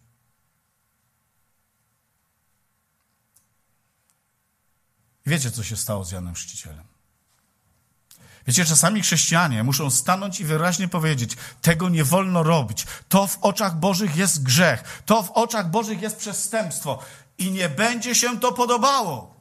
Wiecie, co się stało z Janem Chrzcicielem? Wiecie, czasami chrześcijanie muszą stanąć i wyraźnie powiedzieć, tego nie wolno robić. To w oczach Bożych jest grzech. To w oczach Bożych jest przestępstwo. I nie będzie się to podobało.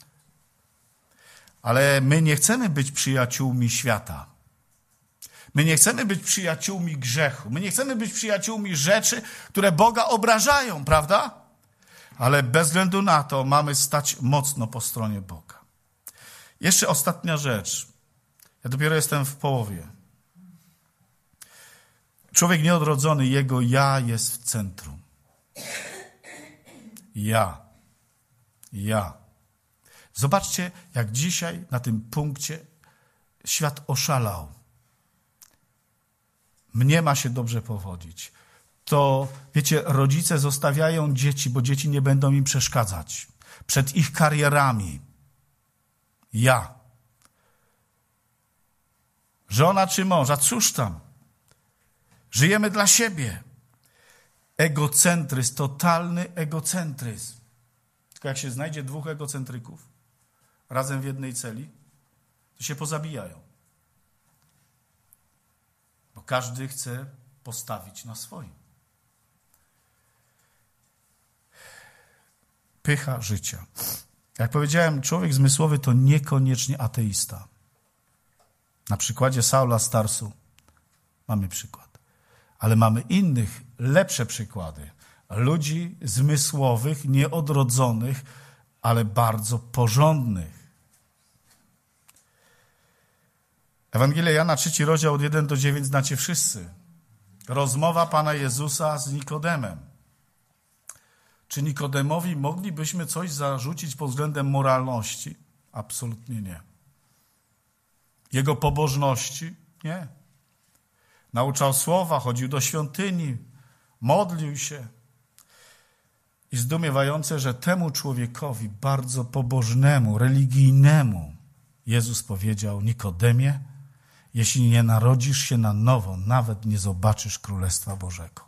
Ale my nie chcemy być przyjaciółmi świata. My nie chcemy być przyjaciółmi grzechu. My nie chcemy być przyjaciółmi rzeczy, które Boga obrażają, prawda? Ale bez względu na to mamy stać mocno po stronie Boga. Jeszcze ostatnia rzecz. Ja dopiero jestem w połowie. Człowiek nieodrodzony, jego ja jest w centrum. Ja. Zobaczcie, jak dzisiaj na tym punkcie świat oszalał. Mnie ma się dobrze powodzić. To, wiecie, rodzice zostawiają dzieci, bo dzieci nie będą im przeszkadzać. Przed ich karierami. Żona czy mąż, a cóż tam? Żyjemy dla siebie. Egocentryzm, totalny egocentryzm. Tylko jak się znajdzie dwóch egocentryków razem w jednej celi, to się pozabijają. Bo każdy chce postawić na swoim. Pycha życia. Jak powiedziałem, człowiek zmysłowy to niekoniecznie ateista. Na przykładzie Saula z Tarsu mamy przykład. Ale mamy innych, lepsze przykłady. Ludzi zmysłowych, nieodrodzonych, ale bardzo porządnych. Ewangelia Jana, 3 rozdział od 1 do 9 znacie wszyscy. Rozmowa Pana Jezusa z Nikodemem. Czy Nikodemowi moglibyśmy coś zarzucić pod względem moralności? Absolutnie nie. Jego pobożności? Nie. Nauczał słowa, chodził do świątyni, modlił się. I zdumiewające, że temu człowiekowi bardzo pobożnemu, religijnemu Jezus powiedział: Nikodemie, jeśli nie narodzisz się na nowo, nawet nie zobaczysz Królestwa Bożego.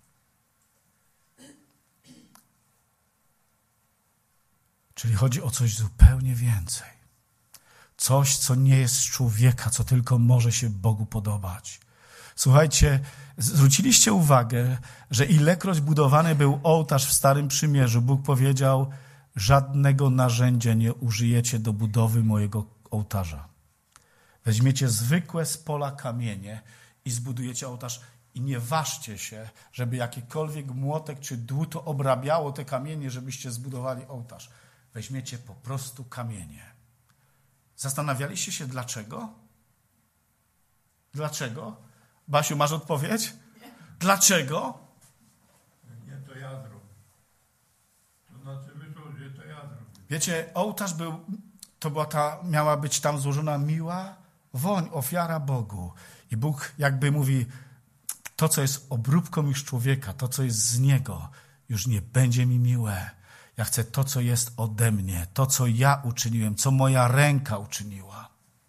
Czyli chodzi o coś zupełnie więcej. Coś, co nie jest z człowieka, co tylko może się Bogu podobać. Słuchajcie, zwróciliście uwagę, że ilekroć budowany był ołtarz w Starym Przymierzu, Bóg powiedział: żadnego narzędzia nie użyjecie do budowy mojego ołtarza. Weźmiecie zwykłe z pola kamienie i zbudujecie ołtarz i nie ważcie się, żeby jakikolwiek młotek czy dłuto obrabiało te kamienie, żebyście zbudowali ołtarz. Weźmiecie po prostu kamienie. Zastanawialiście się dlaczego? Dlaczego? Basiu, masz odpowiedź? Dlaczego? Nie, to ja zrobię. To znaczy myślą, że to ja zrobię. Wiecie, ołtarz miała być tam złożona miła woń, ofiara Bogu. I Bóg jakby mówi, to co jest obróbką już człowieka, to co jest z niego, już nie będzie mi miłe. Ja chcę to, co jest ode mnie, to, co ja uczyniłem, co moja ręka uczyniła.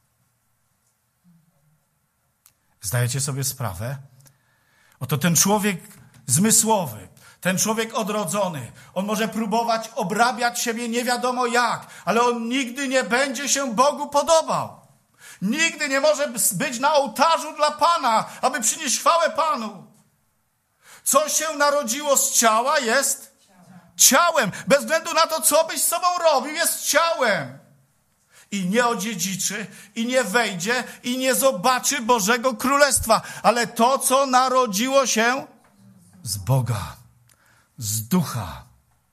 Zdajecie sobie sprawę? Oto ten człowiek zmysłowy, ten człowiek odrodzony, on może próbować obrabiać siebie nie wiadomo jak, ale on nigdy nie będzie się Bogu podobał. Nigdy nie może być na ołtarzu dla Pana, aby przynieść chwałę Panu. Co się narodziło z ciała, jest ciałem. Bez względu na to, co byś z sobą robił, jest ciałem. I nie odziedziczy, i nie wejdzie, i nie zobaczy Bożego Królestwa. Ale to, co narodziło się z Boga, z Ducha.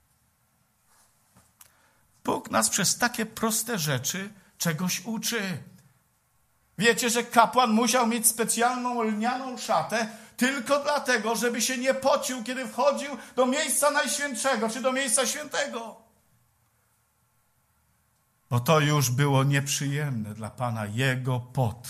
Bóg nas przez takie proste rzeczy czegoś uczy. Wiecie, że kapłan musiał mieć specjalną lnianą szatę tylko dlatego, żeby się nie pocił, kiedy wchodził do miejsca najświętszego, czy do miejsca świętego. Bo to już było nieprzyjemne dla Pana, Jego pot.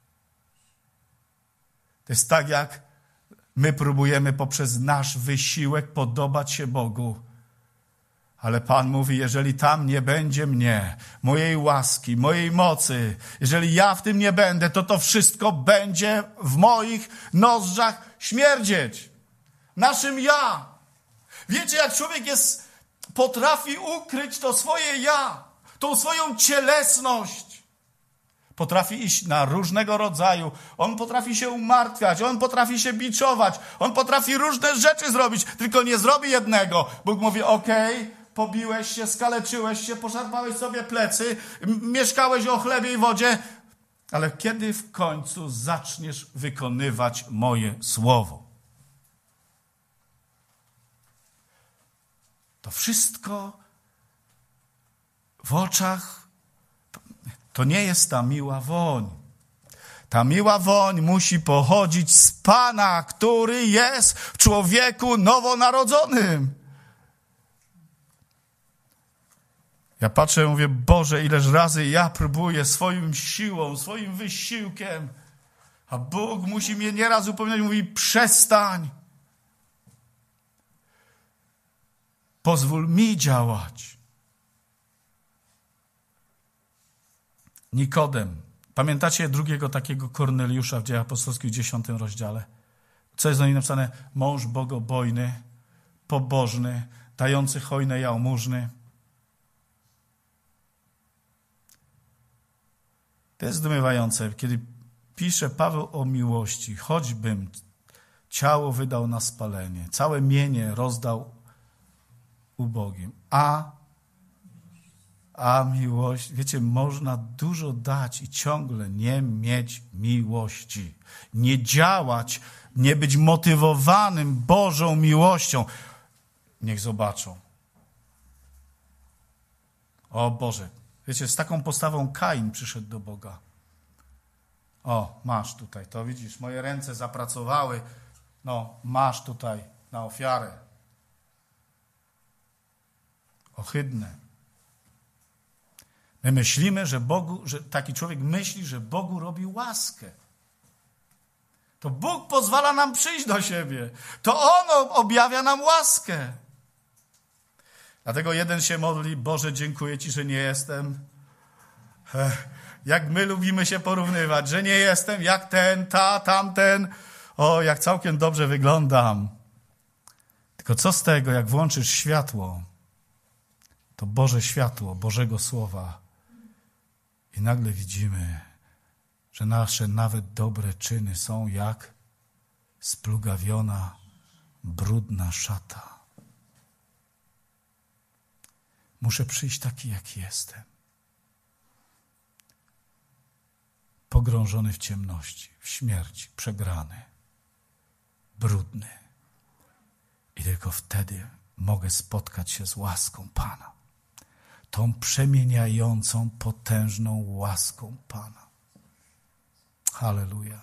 To jest tak, jak my próbujemy poprzez nasz wysiłek podobać się Bogu. Ale Pan mówi, jeżeli tam nie będzie mnie, mojej łaski, mojej mocy, jeżeli ja w tym nie będę, to wszystko będzie w moich nozdrzach śmierdzieć. Naszym ja. Wiecie, jak człowiek potrafi ukryć to swoje ja, tą swoją cielesność. Potrafi iść na różnego rodzaju, on potrafi się umartwiać, on potrafi się biczować, on potrafi różne rzeczy zrobić, tylko nie zrobi jednego. Bóg mówi, okej, pobiłeś się, skaleczyłeś się, poszarpałeś sobie plecy, mieszkałeś o chlebie i wodzie, ale kiedy w końcu zaczniesz wykonywać moje słowo? To wszystko w oczach to nie jest ta miła woń. Ta miła woń musi pochodzić z Pana, który jest w człowieku nowonarodzonym. Ja patrzę i mówię, Boże, ileż razy ja próbuję swoją siłą, swoim wysiłkiem, a Bóg musi mnie nieraz upominać, mówi, przestań. Pozwól mi działać. Nikodem, Pamiętacie drugiego takiego Korneliusza w Dziejach Apostolskich w 10 rozdziale? Co jest o nim napisane? Mąż bogobojny, pobożny, dający hojne jałmużny. To jest zdumiewające, kiedy pisze Paweł o miłości, choćbym ciało wydał na spalenie, całe mienie rozdał ubogim, a miłość, wiecie, można dużo dać i ciągle nie mieć miłości, nie działać, nie być motywowanym Bożą miłością. Niech zobaczą. O Boże, wiecie, z taką postawą Kain przyszedł do Boga. O, masz tutaj, to widzisz, moje ręce zapracowały, no, masz tutaj na ofiarę. Ohydne. My myślimy, że taki człowiek myśli, że Bogu robi łaskę. To Bóg pozwala nam przyjść do siebie. To On objawia nam łaskę. Dlatego jeden się modli, Boże, dziękuję Ci, że nie jestem. Jak my lubimy się porównywać, że nie jestem jak ten, tamten. O, jak całkiem dobrze wyglądam. Tylko co z tego, jak włączysz światło, to Boże światło, Bożego Słowa. I nagle widzimy, że nasze nawet dobre czyny są jak splugawiona, brudna szata. Muszę przyjść taki, jak jestem. Pogrążony w ciemności, w śmierci, przegrany, brudny. I tylko wtedy mogę spotkać się z łaską Pana. Tą przemieniającą, potężną łaską Pana. Halleluja.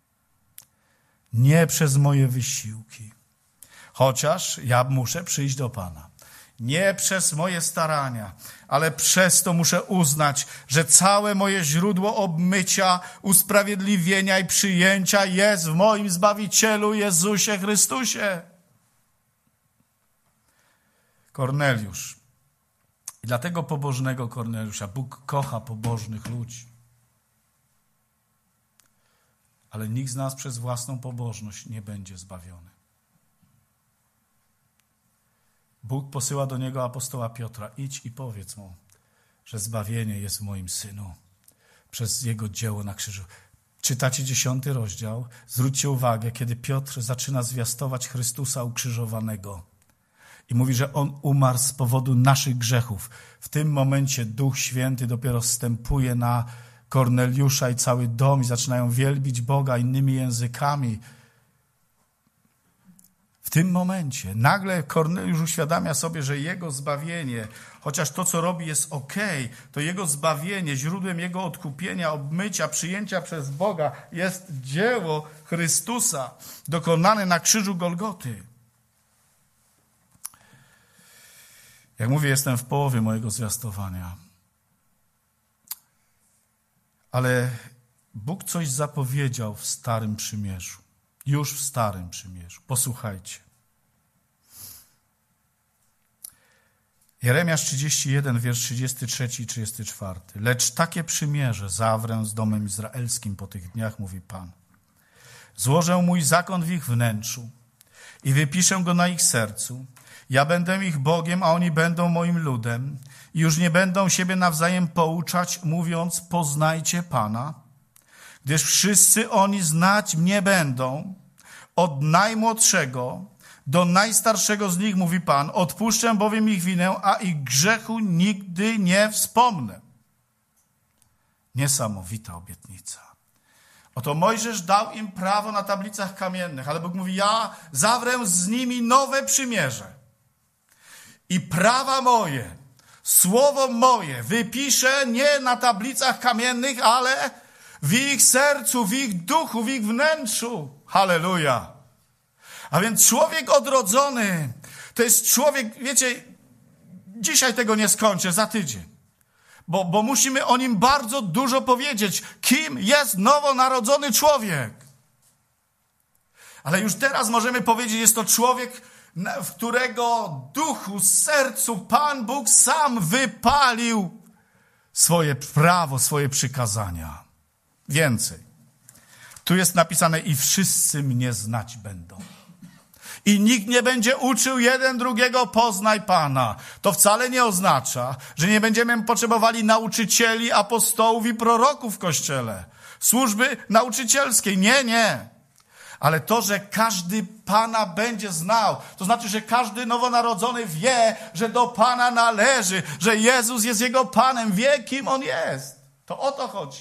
Nie przez moje wysiłki, chociaż ja muszę przyjść do Pana. Nie przez moje starania, ale przez to muszę uznać, że całe moje źródło obmycia, usprawiedliwienia i przyjęcia jest w moim Zbawicielu Jezusie Chrystusie. Korneliusz. I dlatego pobożnego Korneliusza. Bóg kocha pobożnych ludzi. Ale nikt z nas przez własną pobożność nie będzie zbawiony. Bóg posyła do niego apostoła Piotra. Idź i powiedz mu, że zbawienie jest w moim Synu przez jego dzieło na krzyżu. Czytacie 10 rozdział. Zwróćcie uwagę, kiedy Piotr zaczyna zwiastować Chrystusa ukrzyżowanego. I mówi, że On umarł z powodu naszych grzechów. W tym momencie Duch Święty dopiero zstępuje na Korneliusza i cały dom i zaczynają wielbić Boga innymi językami. W tym momencie nagle Korneliusz uświadamia sobie, że jego zbawienie, chociaż to, co robi, jest okej, to jego zbawienie, źródłem jego odkupienia, obmycia, przyjęcia przez Boga jest dzieło Chrystusa dokonane na krzyżu Golgoty. Jak mówię, jestem w połowie mojego zwiastowania. Ale Bóg coś zapowiedział w Starym Przymierzu. Już w Starym Przymierzu. Posłuchajcie. Jeremiasz 31, wiersz 33 i 34. Lecz takie przymierze zawrę z domem izraelskim po tych dniach, mówi Pan. Złożę mój zakon w ich wnętrzu i wypiszę go na ich sercu. Ja będę ich Bogiem, a oni będą moim ludem. I już nie będą siebie nawzajem pouczać, mówiąc, poznajcie Pana, gdyż wszyscy oni znać mnie będą, od najmłodszego do najstarszego z nich, mówi Pan, odpuszczę bowiem ich winę, a ich grzechu nigdy nie wspomnę. Niesamowita obietnica. Oto Mojżesz dał im prawo na tablicach kamiennych, ale Bóg mówi, ja zawrę z nimi nowe przymierze. I prawa moje, słowo moje wypiszę nie na tablicach kamiennych, ale w ich sercu, w ich duchu, w ich wnętrzu. Halleluja. A więc człowiek odrodzony to jest człowiek, wiecie, dzisiaj tego nie skończę, za tydzień. Bo musimy o nim bardzo dużo powiedzieć. Kim jest nowonarodzony człowiek? Ale już teraz możemy powiedzieć, jest to człowiek, w którego duchu, sercu Pan Bóg sam wypalił swoje prawo, swoje przykazania. Więcej. Tu jest napisane i wszyscy mnie znać będą. I nikt nie będzie uczył jeden drugiego, poznaj Pana. To wcale nie oznacza, że nie będziemy potrzebowali nauczycieli, apostołów i proroków w Kościele. Służby nauczycielskiej. Nie. Ale to, że każdy Pana będzie znał, to znaczy, że każdy nowonarodzony wie, że do Pana należy, że Jezus jest jego Panem, wie, kim On jest. To o to chodzi.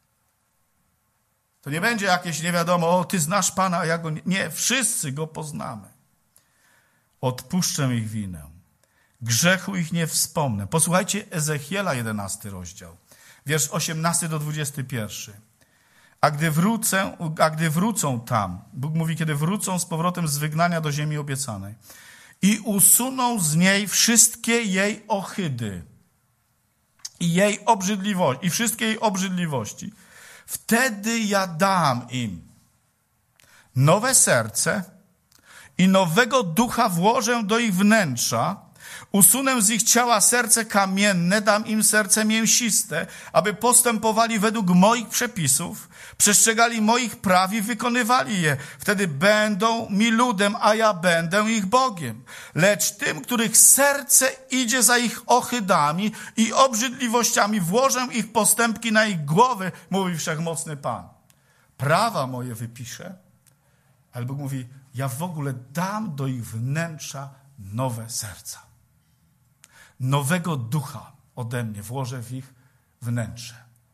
To nie będzie jakieś nie wiadomo, ty znasz Pana, a ja go nie. Nie, wszyscy go poznamy. Odpuszczę ich winę. Grzechu ich nie wspomnę. Posłuchajcie Ezechiela 11 rozdział. Wiersz 18 do 21. A gdy wrócą tam, Bóg mówi, kiedy wrócą z powrotem z wygnania do ziemi obiecanej i usuną z niej wszystkie jej ohydy i jej obrzydliwości, i wszystkie jej obrzydliwości, wtedy ja dam im nowe serce i nowego ducha włożę do ich wnętrza, usunę z ich ciała serce kamienne, dam im serce mięsiste, aby postępowali według moich przepisów, przestrzegali moich praw i wykonywali je. Wtedy będą mi ludem, a ja będę ich Bogiem. Lecz tym, których serce idzie za ich ohydami i obrzydliwościami, włożę ich postępki na ich głowy, mówi Wszechmocny Pan. Prawa moje wypiszę, ale Bóg mówi, ja w ogóle dam do ich wnętrza nowe serca. Nowego ducha ode mnie włożę w ich wnętrze.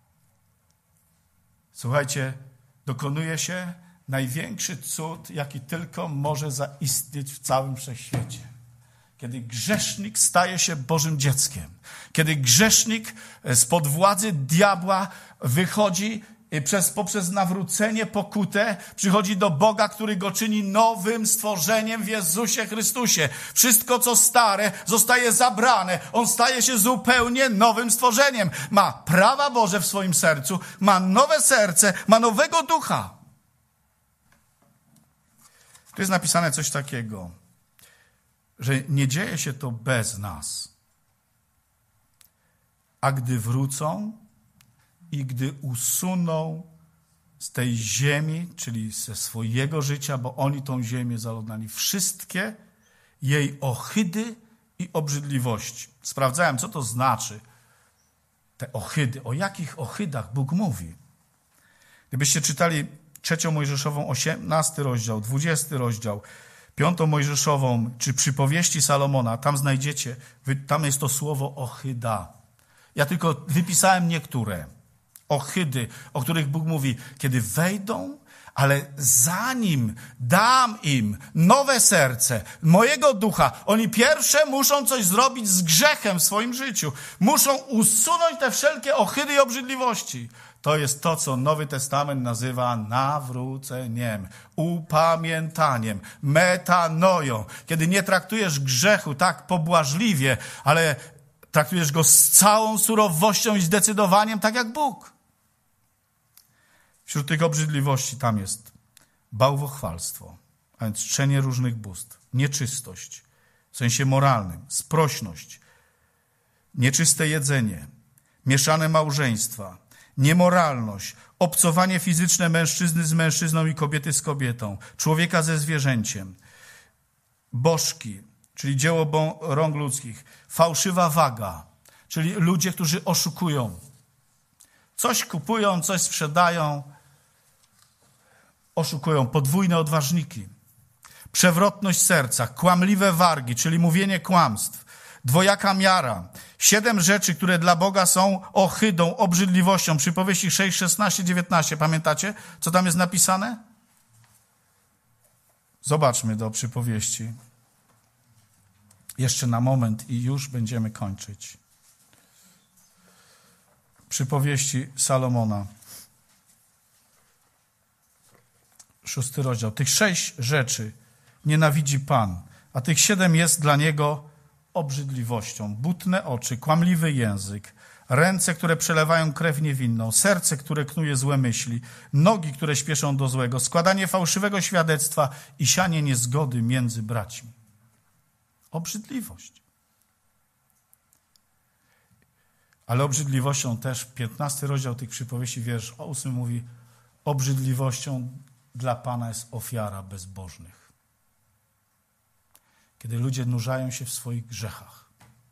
Słuchajcie, dokonuje się największy cud, jaki tylko może zaistnieć w całym wszechświecie. Kiedy grzesznik staje się Bożym dzieckiem, kiedy grzesznik spod władzy diabła wychodzi poprzez nawrócenie, pokutę, przychodzi do Boga, który go czyni nowym stworzeniem w Jezusie Chrystusie. Wszystko, co stare, zostaje zabrane. On staje się zupełnie nowym stworzeniem. Ma prawa Boże w swoim sercu, ma nowe serce, ma nowego ducha. Tu jest napisane coś takiego, że nie dzieje się to bez nas. A gdy wrócą, i gdy usuną z tej ziemi, czyli ze swojego życia, bo oni tą ziemię zaludnali, wszystkie jej ohydy i obrzydliwości. Sprawdzałem, co to znaczy te ohydy. O jakich ohydach Bóg mówi? Gdybyście czytali 3 Mojżeszową, 18 rozdział, 20 rozdział, 5 Mojżeszową, czy przypowieści Salomona, tam znajdziecie, tam jest to słowo ohyda. Ja tylko wypisałem niektóre. Ohydy, o których Bóg mówi, kiedy wejdą, ale zanim dam im nowe serce, mojego ducha, oni pierwsze muszą coś zrobić z grzechem w swoim życiu. Muszą usunąć te wszelkie ohydy i obrzydliwości. To jest to, co Nowy Testament nazywa nawróceniem, upamiętaniem, metanoją. Kiedy nie traktujesz grzechu tak pobłażliwie, ale traktujesz go z całą surowością i zdecydowaniem, tak jak Bóg. Wśród tych obrzydliwości tam jest bałwochwalstwo, a więc czczenie różnych bóstw, nieczystość, w sensie moralnym, sprośność, nieczyste jedzenie, mieszane małżeństwa, niemoralność, obcowanie fizyczne mężczyzny z mężczyzną i kobiety z kobietą, człowieka ze zwierzęciem, bożki, czyli dzieło rąk ludzkich, fałszywa waga, czyli ludzie, którzy oszukują. Coś kupują, coś sprzedają, oszukują, podwójne odważniki, przewrotność serca, kłamliwe wargi, czyli mówienie kłamstw, dwojaka miara, 7 rzeczy, które dla Boga są ohydą, obrzydliwością. Przypowieści 6, 16, 19. Pamiętacie, co tam jest napisane? Zobaczmy do przypowieści. Jeszcze na moment i już będziemy kończyć. Przypowieści Salomona. 6 rozdział. Tych 6 rzeczy nienawidzi Pan, a tych 7 jest dla Niego obrzydliwością. Butne oczy, kłamliwy język, ręce, które przelewają krew niewinną, serce, które knuje złe myśli, nogi, które śpieszą do złego, składanie fałszywego świadectwa i sianie niezgody między braćmi. Ale obrzydliwością też, 15 rozdział tych przypowieści, wiersz 8 mówi, obrzydliwością dla Pana jest ofiara bezbożnych. Kiedy ludzie nurzają się w swoich grzechach,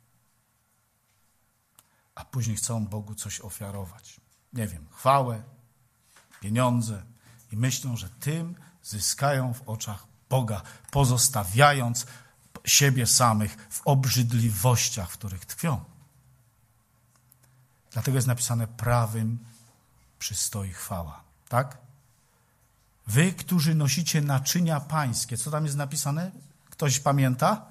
a później chcą Bogu coś ofiarować. Nie wiem, chwałę, pieniądze i myślą, że tym zyskają w oczach Boga, pozostawiając siebie samych w obrzydliwościach, w których tkwią. Dlatego jest napisane, prawym przystoi chwała. Tak? Wy, którzy nosicie naczynia pańskie. Co tam jest napisane? Ktoś pamięta?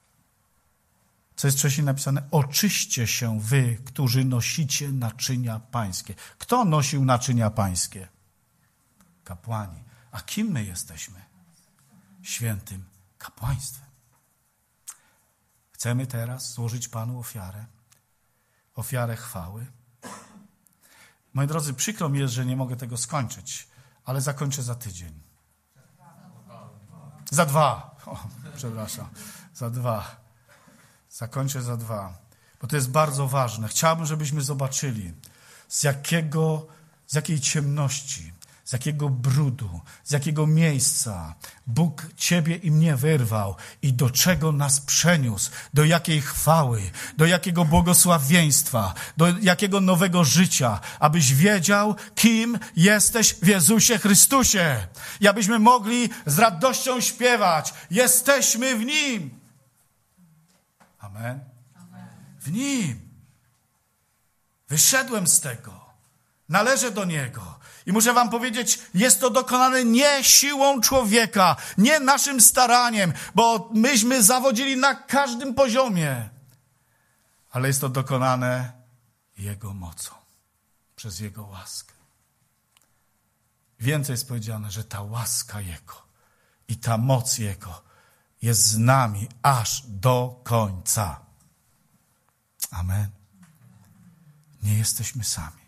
Co jest wcześniej napisane? Oczyście się wy, którzy nosicie naczynia pańskie. Kto nosił naczynia pańskie? Kapłani. A kim my jesteśmy? Świętym kapłaństwem. Chcemy teraz złożyć Panu ofiarę chwały. Moi drodzy, przykro mi jest, że nie mogę tego skończyć, ale zakończę za tydzień. Za 2. Przepraszam. Za 2. Zakończę za 2. Bo to jest bardzo ważne. Chciałbym, żebyśmy zobaczyli, z jakiej ciemności, z jakiego brudu, z jakiego miejsca Bóg ciebie i mnie wyrwał i do czego nas przeniósł, do jakiej chwały, do jakiego błogosławieństwa, do jakiego nowego życia, abyś wiedział, kim jesteś w Jezusie Chrystusie. I abyśmy mogli z radością śpiewać, jesteśmy w Nim. Amen. W Nim. Wyszedłem z tego. Należę do Niego. I muszę wam powiedzieć, jest to dokonane nie siłą człowieka, nie naszym staraniem, bo myśmy zawodzili na każdym poziomie. Ale jest to dokonane Jego mocą, przez Jego łaskę. Więcej jest powiedziane, że ta łaska Jego i ta moc Jego jest z nami aż do końca. Amen. Nie jesteśmy sami.